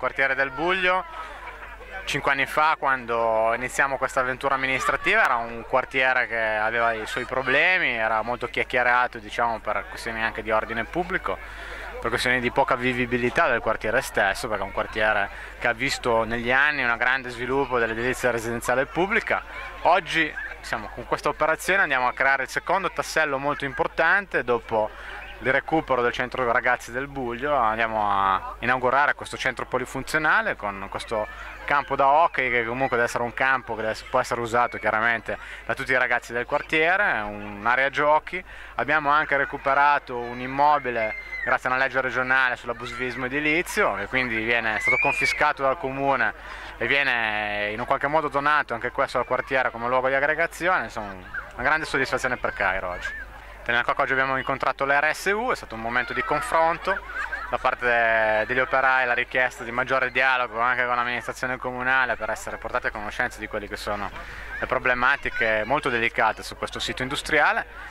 quartiere del Buglio. 5 anni fa, quando iniziamo questa avventura amministrativa, era un quartiere che aveva i suoi problemi, era molto chiacchierato, diciamo, per questioni anche di ordine pubblico, per questioni di poca vivibilità del quartiere stesso, perché è un quartiere che ha visto negli anni un grande sviluppo dell'edilizia residenziale pubblica. Oggi con questa operazione andiamo a creare il secondo tassello molto importante. Dopo il recupero del centro ragazzi del Buglio andiamo a inaugurare questo centro polifunzionale con questo campo da hockey, che comunque deve essere un campo che può essere usato chiaramente da tutti i ragazzi del quartiere, un'area giochi. Abbiamo anche recuperato un immobile grazie a una legge regionale sull'abusivismo edilizio, che quindi è stato confiscato dal comune e viene in un qualche modo donato anche questo al quartiere come luogo di aggregazione. Insomma, una grande soddisfazione per Cairo oggi. Oggi abbiamo incontrato l'RSU, è stato un momento di confronto da parte degli operai, la richiesta di maggiore dialogo anche con l'amministrazione comunale per essere portati a conoscenza di quelle che sono le problematiche molto delicate su questo sito industriale.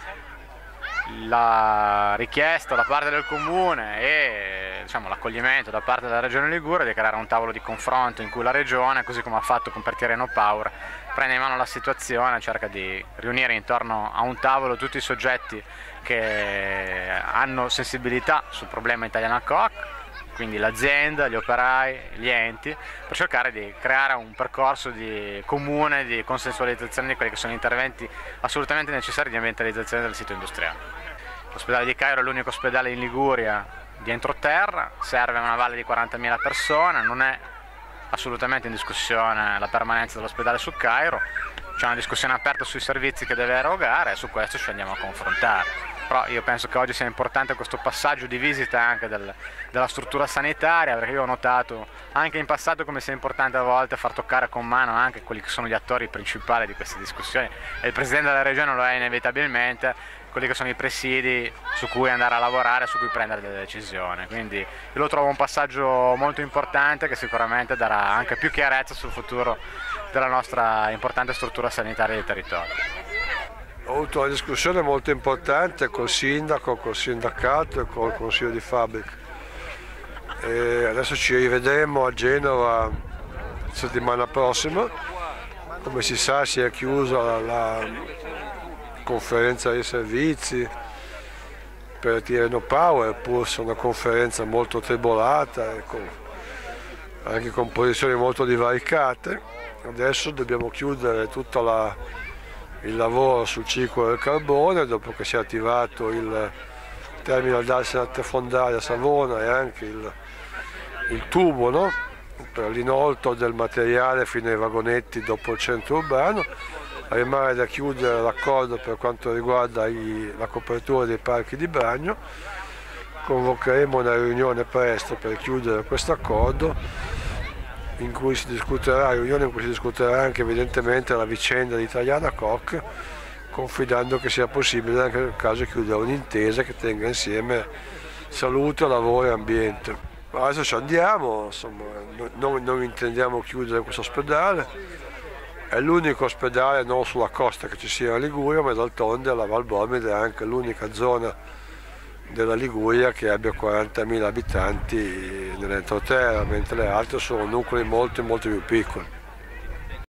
La richiesta da parte del comune e l'accoglimento da parte della Regione Liguria di creare un tavolo di confronto in cui la Regione, così come ha fatto con Pertiere No Power, prende in mano la situazione, cerca di riunire intorno a un tavolo tutti i soggetti che hanno sensibilità sul problema Italiana Coc, quindi l'azienda, gli operai, gli enti, per cercare di creare un percorso comune di consensualizzazione di quelli che sono interventi assolutamente necessari di ambientalizzazione del sito industriale. L'ospedale di Cairo è l'unico ospedale in Liguria di entroterra, serve una valle di 40.000 persone, non è assolutamente in discussione la permanenza dell'ospedale su Cairo, c'è una discussione aperta sui servizi che deve erogare e su questo ci andiamo a confrontare. Però io penso che oggi sia importante questo passaggio di visita anche della struttura sanitaria, perché io ho notato anche in passato come sia importante a volte far toccare con mano anche quelli che sono gli attori principali di queste discussioni, e il Presidente della Regione lo è inevitabilmente, quelli che sono i presidi su cui andare a lavorare, su cui prendere delle decisioni. Quindi io lo trovo un passaggio molto importante che sicuramente darà anche più chiarezza sul futuro della nostra importante struttura sanitaria del territorio. Ho avuto una discussione molto importante col sindaco, col sindacato e col consiglio di fabbrica. E adesso ci rivedremo a Genova la settimana prossima. Come si sa, si è chiusa la conferenza dei servizi per Tirreno Power, pur se una conferenza molto tribolata e anche con posizioni molto divaricate. Adesso dobbiamo chiudere tutto il lavoro sul ciclo del carbone, dopo che si è attivato il terminal d'Arsenal Fondaria a Savona e anche il tubo, no? Per l'inoltro del materiale fino ai vagonetti dopo il centro urbano. Rimane da chiudere l'accordo per quanto riguarda la copertura dei parchi di Bragno. Convocheremo una riunione presto per chiudere questo accordo, in cui si discuterà anche evidentemente la vicenda di Italiana Coc, confidando che sia possibile anche nel caso chiudere un'intesa che tenga insieme salute, lavoro e ambiente. Adesso ci andiamo, insomma, non intendiamo chiudere questo ospedale. È l'unico ospedale non sulla costa che ci sia a Liguria, ma d'altronde la Val Bormide è anche l'unica zona della Liguria che abbia 40.000 abitanti nell'entroterra, mentre le altre sono nuclei molto più piccoli.